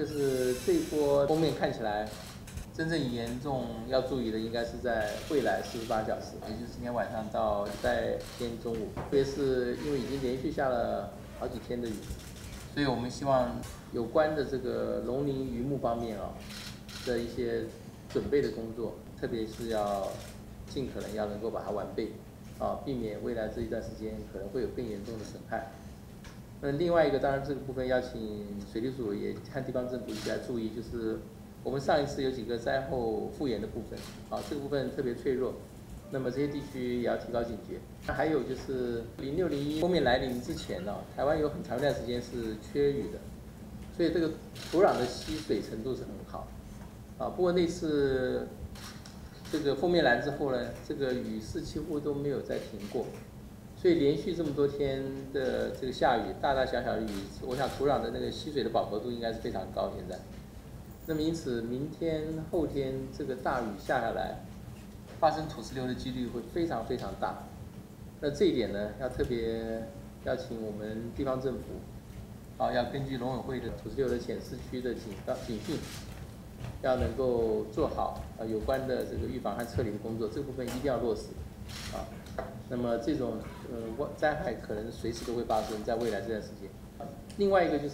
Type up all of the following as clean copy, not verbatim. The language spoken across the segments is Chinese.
就是这一波封面看起来真正严重要注意的，应该是在未来48小时，也就是今天晚上到在今天中午，特别是因为已经连续下了好几天的雨，所以我们希望有关的这个农林渔牧方面的一些准备的工作，特别是要尽可能要能够把它完备，避免未来这一段时间可能会有更严重的损害。那另外一个，当然这个部分要请水利署也和地方政府一起来注意，就是我们上一次有几个灾后复原的部分，这个部分特别脆弱，那么这些地区也要提高警觉。那还有就是06、01封面来临之前台湾有很长一段时间是缺雨的，所以这个土壤的吸水程度是很好，不过那次这个封面来之后呢，这个雨势几乎都没有再停过。所以连续这么多天的这个下雨，大大小小的雨，我想土壤的那个吸水的饱和度应该是非常高。现在，那么因此明天、后天这个大雨下下来，发生土石流的几率会非常非常大。那这一点呢，要特别要请我们地方政府，要根据农委会的土石流的浅市区的警讯，要能够做好有关的这个预防和撤离的工作，这部分一定要落实那么这种灾害可能随时都会发生在未来这段时间。另外一个就是，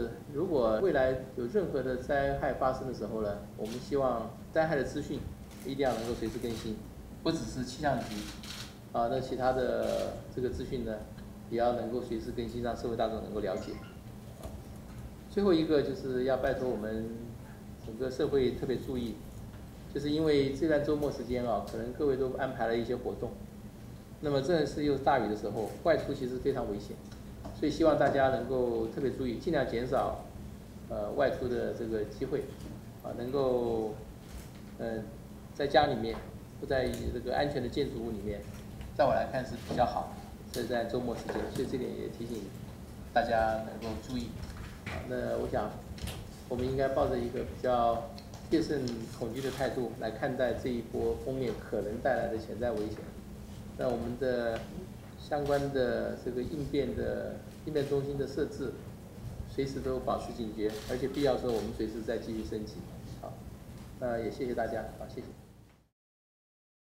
如果未来有任何的灾害发生的时候呢，我们希望灾害的资讯一定要能够随时更新，不只是气象局那其他的这个资讯呢，也要能够随时更新，让社会大众能够了解。最后一个就是要拜托我们整个社会特别注意，就是因为这段周末时间可能各位都安排了一些活动。那么这是又是大雨的时候，外出其实非常危险，所以希望大家能够特别注意，尽量减少外出的这个机会，能够在家里面，不在这个安全的建筑物里面，在我来看是比较好。这是在周末时间，所以这点也提醒大家能够注意。那我想我们应该抱着一个比较戒慎恐惧的态度来看待这一波封面可能带来的潜在危险。那我们的相关的这个应变中心的设置，随时都保持警觉，而且必要时候我们随时再继续升级。好，那也谢谢大家，好，谢谢。